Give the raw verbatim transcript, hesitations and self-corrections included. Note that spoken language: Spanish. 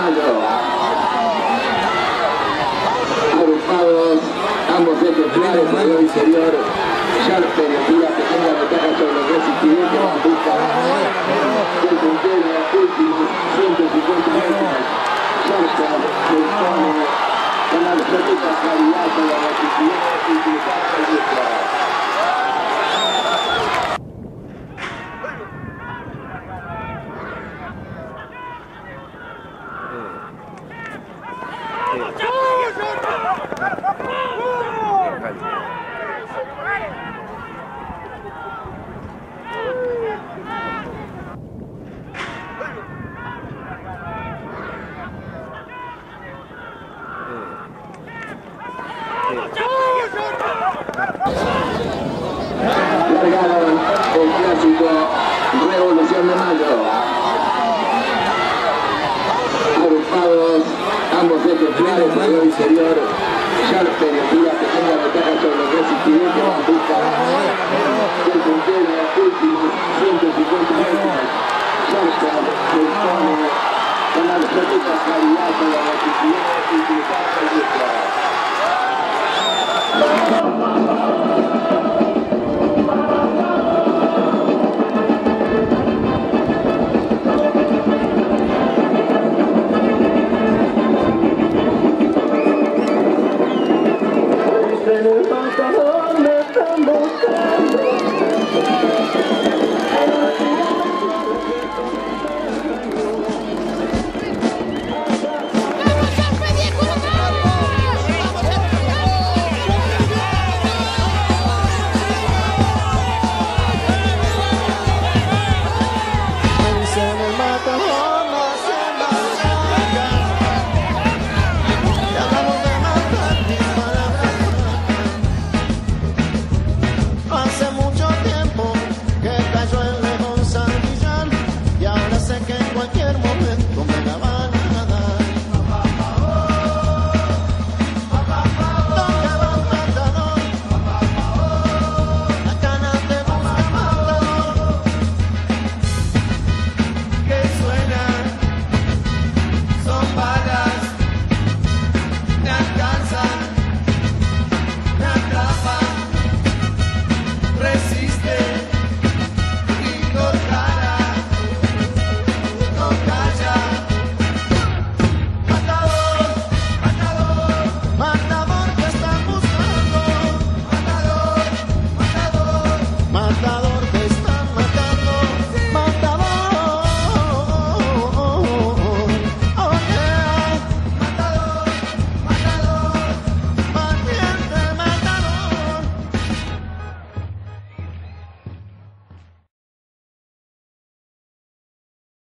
mayo. Agrupados ambos ejes claros por el interior. Sharper y Tira que tenga ventaja sobre los resistidentes. La pista del puntero, últimos ciento cincuenta metros. Sharper le pone con absoluta calidad con la resistidente y utilizar el gusto. Largaron el clásico Revolución de Mayo. Agrupados ambos ejes claros por el interior. Sharper y Tira que tenga ventaja sobre los resistidentes. La pista del puntero.